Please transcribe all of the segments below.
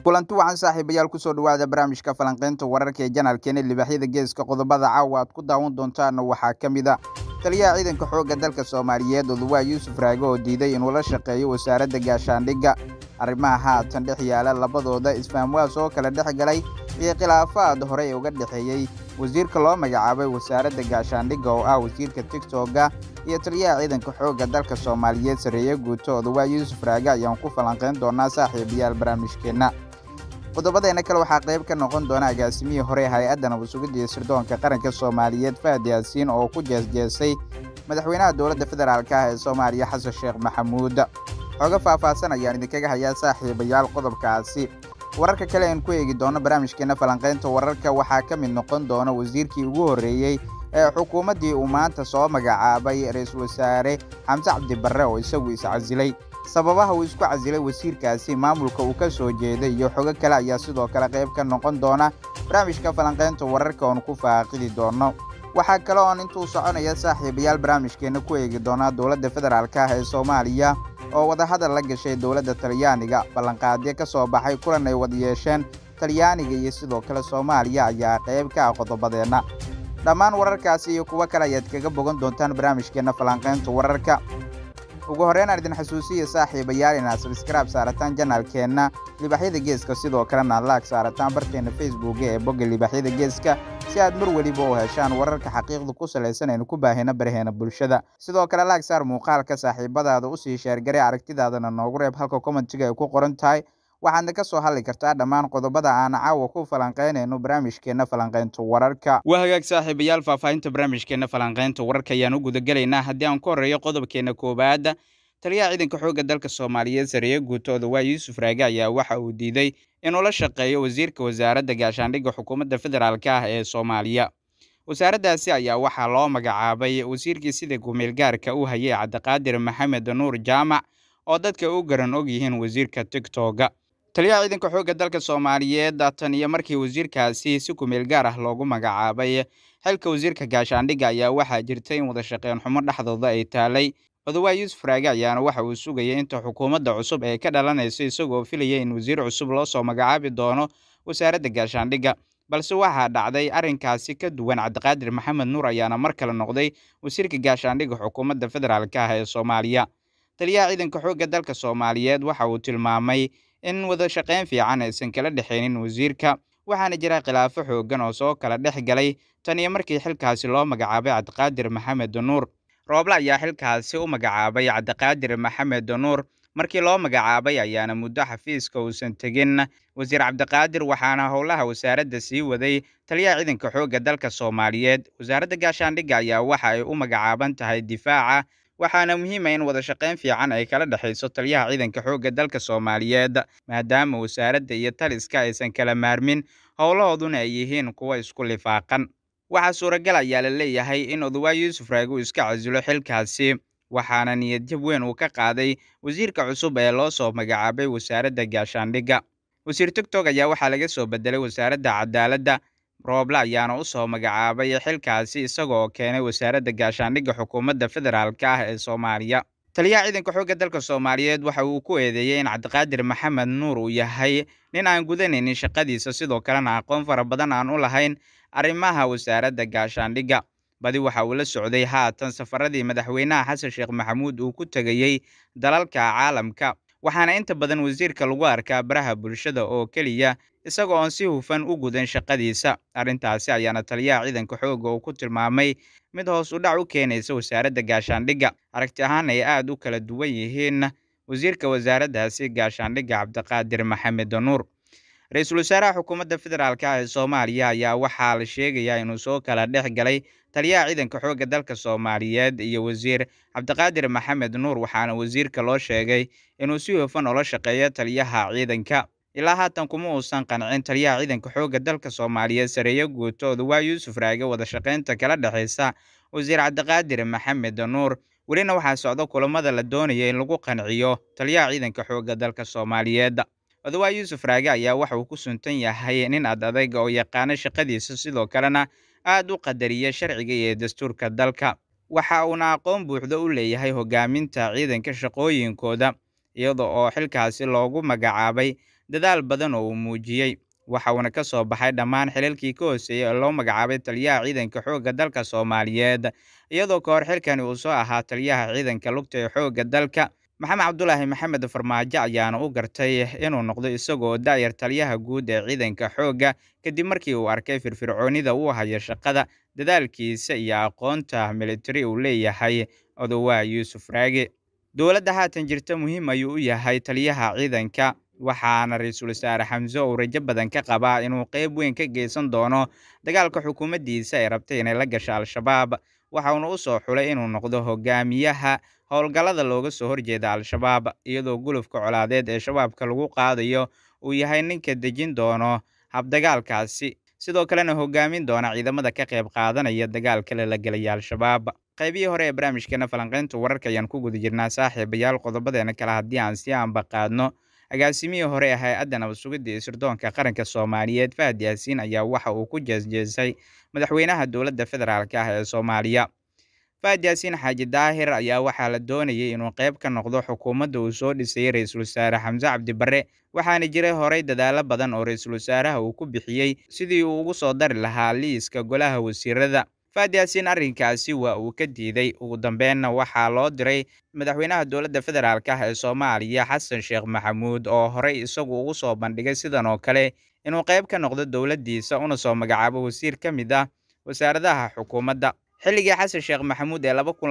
kulanti wacan saaxiibayaal ku soo dhawaada barnaamijka falanqeynta wararka ee janaalkeena libaaxyada geeska qodobada caawa aad ku daawan doontaan waxaa ka mid ah taliyaha ciidanka xoogga dalka Soomaaliyeed Oduwaa Yuusuf Raago oo diiday inuu la shaqeeyo wasaaradda gaashaandhigga arrimaha haatan dhex yaala labadooda isfahamwaas oo kala dhex galay iyo khilaafaad hore uga dhaxeeyay wasiirka loo magacaabay wasaaradda gaashaandhigga oo ah wasiirka TikTok iyo taliyaha ciidanka xoogga dalka Soomaaliyeed Sareeye Guuto Oduwaa Yuusuf Raago ayaan ku falanqeyn doonaa saaxiibayaal barnaamijkeena qodobadeena kale waxaa qayb ka noqon doona agaasimihii hore hay'adda nabad sugidda iyo sirdoonka qaranka Soomaaliyeed Fahad Yaasiin oo ku jeesjeesay madaxweynaha dowladda federaalka ah ee Soomaaliya Xasan Sheekh Maxamuud xoga faahfaahsan ayaan idinkaga hayaa saaxiibayaal qodobkaasi wararka kale aan ku eegi doono barnaamijkeena falanqeynta wararka waxaa ka mid noqon doona wasiirkii ugu horeeyay ee xukuumaddii uu maanta soo magacaabay ra'iisul wasaare Xamse Cabdi Barre oo isagu iscasilay sababaha uu isku casilay wasiirkaasi maamulka uu ka soo jeeday iyo xogo kale ayaa sidoo kale qayb ka noqon doona barnaamijka falanqeynta wararka oo ku faaqidi doono waxaa kale oo intuu soconaya saaxiibayaal barnaamijkeena ku eegi doona dowladda federaalka ah ee Soomaaliya oo wada hadal la gashay dowladda Talyaaniga ballanqaadyo ka soo baxay kulan ay wada yeesheen Talyaaniga iyo sidoo kale Soomaaliya ayaa qayb ka ah qodobadeena dhammaan wararkaasi iyo kuwa kale ayaad kaga bogan doontaan barnaamijkeena falanqeynta wararka ugu horreyn aan idin xasuusiyo saaxiibayaal inaad subscribe saarataan janaalkeena libaaxyada geeska sidoo kalena like saarataan barteena Facebook ee bogga libaaxyada geeska si aad mar waliba u heshaan wararka xaqiiqda ku saleysan ee ku baahina baraheena bulshada sidoo kale like saar muuqaalka saaxiibadaada u sii share garee aragtidaadana noogu reeb halka comment-ga ay ku qoran tahay waxaadna ka soo hadli kartaa dhammaan qodobada aan caawa ku falanqeynayno barnaamijkeena falanqeynta wararka waa hagaag saaxiibayaal faahfaahinta barnaamijkeena falanqeynta wararka ayaan u gudagelaynaa haddii aan ku horreeyo qodobkeena koowaad taliyaha ciidanka xoogga dalka Soomaaliyeed Sareeye Guuto Oduwaa Yuusuf Raago ayaa waxa uu diiday inuu la shaqeeyo wasiirka wasaaradda gaashaandhigga xukuumadda federaalka ah ee Soomaaliya wasaaraddaasi ayaa waxaa loo magacaabay wasiirkii sida gumeel gaarka u hayay Cabdiqaadir Maxamed Nuur Jaamac oo dadka u garan og yihiin wasiirka TikTok taliyaha ciidanka xoogga dalka Soomaaliyeed tan iyo markii wasiirkaasi si gumeel gaar ah loogu magacaabay xilka wasiirka gaashaandhigga ayaa waxaa jirtay in wada shaqeyn xumo dhexdooda ay taalay Oduwaa Yuusuf Raago ayaana waxa uu sugayay inta xukuumadda cusub ee ka dhalanaysa isagoo filayay in wasiir cusub loo soo magacaabi doono wasaaradda gaashaandhigga balse waxaa dhacday arrinkaasi ka duwan Cabdiqaadir Maxamed Nuur ayaana mar kale noqday wasiirka gaashaandhigga xukuumadda federaalka ah ee Soomaaliya taliyaha ciidanka xoogga dalka Soomaaliyeed waxa uu tilmaamay in wada shaqeyn fiican aysan kala dhaxaynin wasiirka waxaana jira khilaafo xooggan oo soo kala dhex galay tan iyo markii xilkaasi loo magacaabay Cabdiqaadir Maxamed Nuur Rooble ayaa xilkaasi u magacaabay Cabdiqaadir Maxamed Nuur markii loo magacaabay ayaana muddo xafiiska uusan tegin wasiir Cabdiqaadir waxaana howlaha wasaaradda sii waday taliyaha ciidanka xoogga dalka Soomaaliyeed wasaaradda gaashaandhigga ayaa waxa ay u magacaaban tahay difaaca waxaana muhiim ah in wada shaqeyn fiican ay kala dhaxayso taliyaha ciidanka xoogga dalka Soomaaliyeed maadaama wasaaradda iyo taliska aysan kala maarmin howlahooduna ay yihiin kuwa isku lifaaqan waxaa suuragal ayaa la leeyahay in Oduwaa Yuusuf Raago iska casilo xilkaasi waxaana niyad jab weyn uu ka qaaday wasiirka cusub ee loo soo magacaabay wasaaradda gaashaandhigga wasiir TikTok ayaa waxaa laga soo bedelay wasaaradda cadaaladda Rooble ayaana u soo magacaabay xilkaasi isagoo keenay wasaaradda gaashaandhigga xukuumadda federaalka ah ee Soomaaliya taliyaha ciidanka xoogga dalka Soomaaliyeed waxa uu ku eedeeyay in Cabdiqaadir Maxamed Nuur uu yahay nin aan gudanaynin shaqadiisa sidoo kalena aqoon fara badan aan u lahayn arrimaha wasaaradda gaashaandhigga badi waxa uu la socday haatan safaradii madaxweynaha Xasan Sheekh Maxamuud uu ku tagayay dalalka caalamka waxaana inta badan wasiirka lagu arkaa baraha bulshada oo kaliya isagoo aan si hufan u gudan shaqadiisa arrintaasi ayaana taliyaha ciidanka xoogga uu ku tilmaamay mid hoos u dhac u keenaysa wasaaradda gaashaandhigga aragti ahaan ay aad u kala duwan yihiin wasiirka wasaaraddaasi gaashaandhigga Cabdiqaadir Maxamed Nuur ra'iisul wasaaraha xukuumadda federaalka ah ee Soomaaliya ayaa waxaa la sheegayaa inuu soo kala dhex galay taliyaha ciidanka xoogga dalka Soomaaliyeed iyo wasiir Cabdiqaadir Maxamed Nuur waxaana wasiirka loo sheegay inuu si hufan ula shaqeeyo taliyaha ciidanka ilaa haatan kuma uusan qancin taliyaha ciidanka xoogga dalka Soomaaliyeed Sareeye Guuto Oduwaa Yuusuf Raago wada shaqeynta kala dhaxaysa wasiir Cabdiqaadir Maxamed Nuur welina waxaa socda kulamada la doonaya in lagu qanciyo taliyaha ciidanka xoogga dalka Soomaaliyeed Oduwaa Yuusuf Raago ayaa waxa uu ku suntan yahay nin adag oo yaqaan shaqadiisa sidoo kalena aad u qadariya sharciga iyo dastuurka dalka waxa uu aqoon buuxda u leeyahay hogaaminta ciidanka shaqooyinkooda iyadoo oo xilkaasi loogu magacaabay dadaal badan oo uu muujiyey. Waxa uuna ka soo baxay dhammaan xilalkii ka hooseeyey oo loo magacaabay taliyaha ciidanka xoogga dalka Soomaaliyeed, iyadoo ka hor xilkani uu soo ahaa taliyaha ciidanka lugta ee xoogga dalka. Maxamed Cabdulaahi Maxamed Farmaajo ayaana u gartay inuu noqdo isagoo da'yar taliyaha guud ee ciidanka xoogga kadib markii uu arkay firfircoonida uu hayo shaqada, dadaalkiisa iyo aqoonta militari uu leeyahay Odawaah Yuusuf Raage. Dowladda haatan jirta muhiim ayuu u yahay taliyaha ciidanka, waxaana ra'iisul wasaare Xamse uu rajo badan ka qabaa inuu qayb weyn ka geysan doono dagaalka xukuumaddiisa ay rabtay inay la gasho Al-shabaab. Waxa uuna u soo xulay inuu noqdo hogaamiyaha howlgallada looga soo horjeeda Al-shabaab, iyadoo gulufka colaadeed ee shabaabka lagu qaadayo uu yahay ninka dejin doono habdagaalkaasi, sidoo kalena hogaamin doona ciidamada ka qayb qaadanaya dagaalka la galaya Al-shabaab. qaybihii hore ee barnaamijkeena falanqaynta wararka ayaan ku guda jirnaa saaxiibayaal. Qodobadeena kale haddii aan si aanbaqaadno, agaasimihii hore ee hay-adda nabad sugidda iyo sirdoonka qaranka Soomaaliyeed Fahad Yaasiin ayaa waxa uu ku jeesjeesay madaxweynaha dowladda federaalk ee Soomaaliya. Fahad Yaasiin Xaaji Daahir ayaa waxaa la doonayay inuu qayb ka noqdo xukuumadda uu soo dhisay ra'iisul wasaare Xamse Cabdi Barre, waxaana jiray horay dadaalo badan oo ra'iisul wasaaraha uu ku bixiyey sidii uu ugu soo dari lahaa liiska golaha wasiirada. Fahad Yaasiin arrinkaasi waa uu ka diiday, ugu dambeynna waxaa loo diray madaxweynaha dowladda federaalk ee Soomaaliya Xasan Sheekh Maxamuud oo horay isagu ugu soo bandhigay sidan oo kale inuu qayb ka noqdo dowladdiisa una soo magacaabo wasiir ka mid ah wasaaradaha xukuumadda. xilligii Xasan Sheekh Maxamuud ee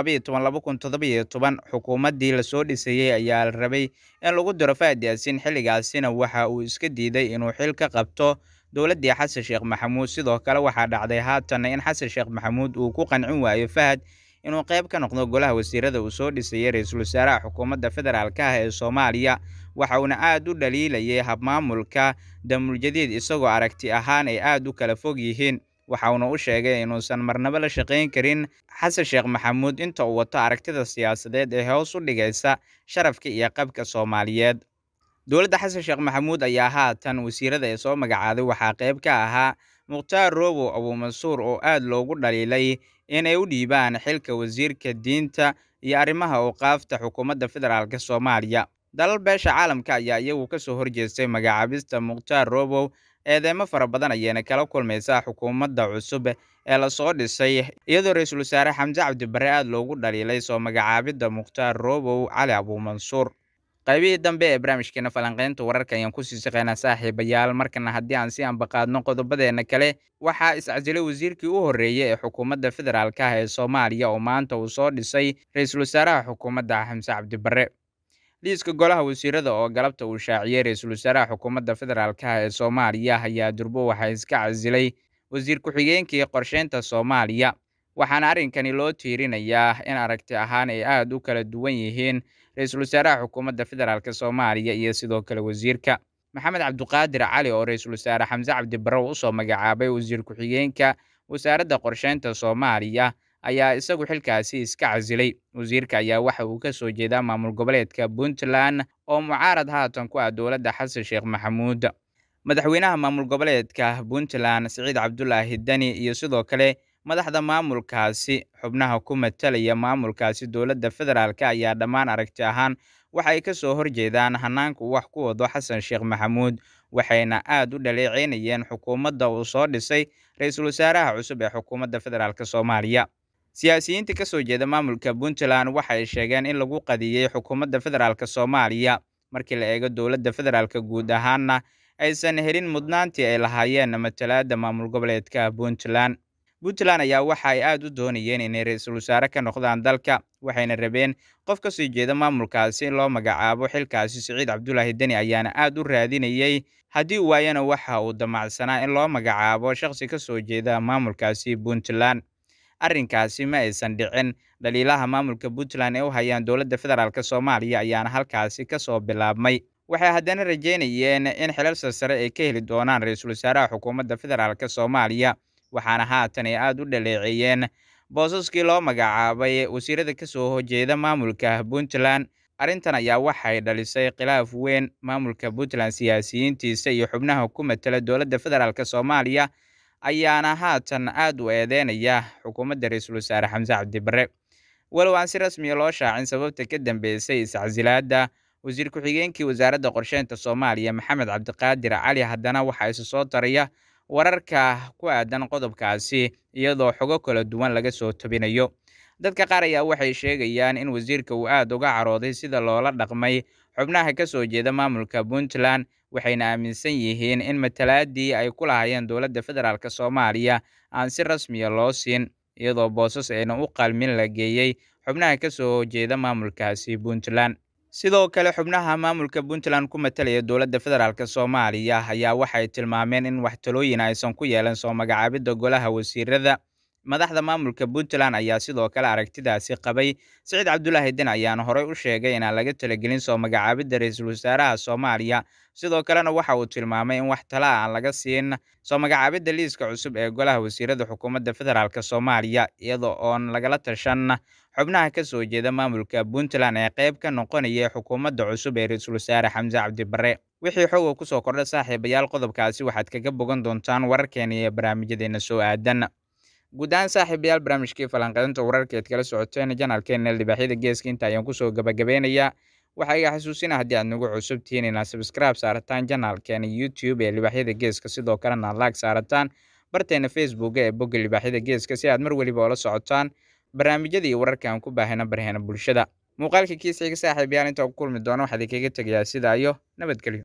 2012-2017 xukuumaddii la soo dhisayey ayaa la rabay in lagu diro Fahad Yaasiin, xilligaasina waxa uu iska diiday inuu xil ka qabto dowladdii Xasan Sheekh Maxamuud. Sidoo kale waxaa dhacday haatan in Xasan Sheekh Maxamuud uu ku qancin waayo Fahad inuu qayb ka noqdo golaha wasiirada uu soo dhisayey ra'iisul wasaaraha xukuumadda federaalk ee Soomaaliya. Waxa uuna aad u dhaliilayay habmaamulka Damuljadiid, isagoo aragti ahaan ay aad u kala fog yihiin. Waxa uuna u sheegay inuusan marnaba la shaqayn karin Xasan Sheekh Maxamuud inta uu wato aragtida siyaasadeed ee hoos u dhigaysa sharafka iyo qabka Soomaaliyeed. Dowladda Xasan Sheekh Maxamuud ayaa haatan wasiirada ee soo magacaaday waxaa qayb ka ahaa Mukhtaar Roobow Abuumansuur oo aad loogu dhaliilay inay u dhiibaan xilka wasiirka diinta iyo arrimaha awqaafta xukuumadda federaalk Soomaaliya. Dalal beesha caalamka ayaa iyagu ka soo horjeestay magacaabista Mukhtaar Roobow. Eedeymo fara badan ayayna kala kulmaysaa xukuumadda cusub ee la soo dhisay, iyadoo ra'iisul wasaare Xamse Cabdi Barre aad loogu dhaliilay soo magacaabidda Mukhtaar Roobow Cali Abuumansuur. qaybihii dambe ee barnaamijkeena falanqaynta wararka ayaan ku sii shaqeynaa saaxiibayaal. markana haddii aan si aanbaqaadno qodobadeena kale, waxaa iscasilay wasiirkii u horreeyey ee xukuumadda federaalk ee Soomaaliya oo maanta uu soo dhisay ra'iisul wasaaraha xukuumadda Xamse Cabdi Barre. liiska golaha wasiirada oo galabta uu shaaciyey ra'iisul wasaaraha xukuumadda federaalk ee Soomaaliya ayaa durbo waxaa iska casilay wasiir ku-xigeenkii qorsheynta Soomaaliya, waxaana arrinkani loo tiirinayaa in aragti ahaan ay aad u kala duwan yihiin ra'iisul wasaaraha xukuumadda federaalk Soomaaliya iyo sidoo kale wasiirka Maxamed Cabdiqaadir Cali oo ra'iisul wasaare Xamse Cabdi Barre u soo magacaabay wasiir ku-xigeenka wasaaradda qorsheynta Soomaaliya ayaa isagu xilkaasi iska casilay. wasiirka ayaa waxa uu ka soo jeedaa maamul goboleedka Puntland oo mucaarad haatan ku ah dowladda Xasan Sheekh Maxamuud. madaxweynaha maamul goboleedka Puntland Siciid Cabdulaahi Dani iyo sidoo kale madaxda maamulkaasi xubnaha ku matalaya maamulkaasi dowladda federaalk ayaa dhammaan aragti ahaan waxay ka soo horjeedaan hanaanka uu wax ku wado Xasan Sheekh Maxamuud, waxayna aad u dhaleeceynayeen xukuumadda uu soo dhisay ra'iisul wasaaraha cusub ee xukuumadda federaalk Soomaaliya. siyaasiyiinta ka soo jeeda maamulka Puntland waxay sheegeen in lagu qadiyey xukuumadda federaalk Soomaaliya markii la eego dowladda federaalk guud ahaanna aysan helin mudnaantii ay lahaayeen matalaadda maamul goboleedka Puntland. Puntland ayaa waxa ay aad u doonayeen inay ra'iisul wasaare ka noqdaan dalka, waxayna rabeen qof ka soo jeeda maamulkaasi in loo magacaabo xilkaasi. Siciid Cabdulaahi Dani ayaana aad u raadinayay, haddii uu waayana waxa uu damacsanaa in loo magacaabo shakhsi ka soo jeeda maamulkaasi Puntland. arrinkaasi ma aysan dhicin. dhaliilaha maamulka Puntland ee u hayaan dowladda federaalk Soomaaliya ayaana halkaasi ka soo bilaabmay. waxay haddana rajeynayeen in xilal sare ay ka heli doonaan ra'iisul wasaaraha xukuumadda federaalk Soomaaliya, waxaana haatan ay aad u dhaleeceeyeen boosaskii loo magacaabay wasiirada ka soo horjeeda maamulka Puntland. arrintan ayaa waxay dhalisay khilaaf weyn. maamulka Puntland siyaasiyiintiisa iyo xubnaha ku matala dowladda federaalk Soomaaliya ayaana haatan aad u eedeynaya xukuumadda ra'iisul wasaare Xamse Cabdi Barre, walow aan si rasmi loo shaacin sababta ka dambeysay iscasilaadda wasiir ku-xigeenkii wasaaradda qorsheynta Soomaaliya Maxamed Cabdiqaadir Cali haddana waxa isu soo taraya wararka ku aadan qodobkaasi iyadoo xogo kala duwan laga soo tabinayo. Dadka qaar ayaa waxay sheegayaan in wasiirka uu aad uga carooday sida loola dhaqmay xubnaha ka soo jeeda maamulka Puntland, waxayna aaminsan yihiin in matalaadii ay ku lahaayeen dowladda federaalk Soomaaliya aan si rasmi ah loo siin, iyadoo boosas ayna u qalmin la geeyay xubnaha ka soo jeeda maamulkaasi Puntland. Sidoo kale xubnaha maamulka Puntland ku matalaya dowladda federaalk Soomaaliya ayaa waxay tilmaameen in wax talooyin aysan ku yeelan soo magacaabidda golaha wasiirada. Madaxda maamulka Puntland ayaa sidoo kale aragtidaasi qabay. Siciid Cabdulaahi Deni ayaana horey u sheegay inaan laga talagelin soo magacaabidda ra'iisul wasaaraha Soomaaliya. Sidoo kalena waxa uu tilmaamay in wax talo aan laga siin soo magacaabidda liiska cusub ee golaha wasiirada xukuumadda federaalk Soomaaliya, iyadoo oon lagala tashan xubnaha ka soo jeeda maamulka Puntland ee qayb ka noqonaya xukuumadda cusub ee ra'iisul wasaare Xamse Cabdi Barre. Wixii xog ku soo kordha saaxiibayaal qodobkaasi waxaad kaga bogan doontaan wararkeena iyo barnaamijyadeena soo aadan. Guud ahaan saaxiibayaal barnaamijkii falanqaynta wararka ee kala socoteen janaalkeena Libaaxyada Geeska inta ayaan kusoo gabagabeynayaa. Waxaa iga xasuusina haddii aad nagu cusub tihiin inaad subscribe saarataan janaalkeena YouTube ee Libaaxyada Geeska, sidoo kalena like saarataan barteena Facebook ee bogga Libaaxyada Geeska si aad mar waliba ula socotaan barnaamijyada iyo wararka aan ku baahina baraheena bulshada. Muuqaalka kiisa xiga saaxiibayaal inta ku kulmi doono waxaad kaga tagayaa sidaa iyo nabadgelyo.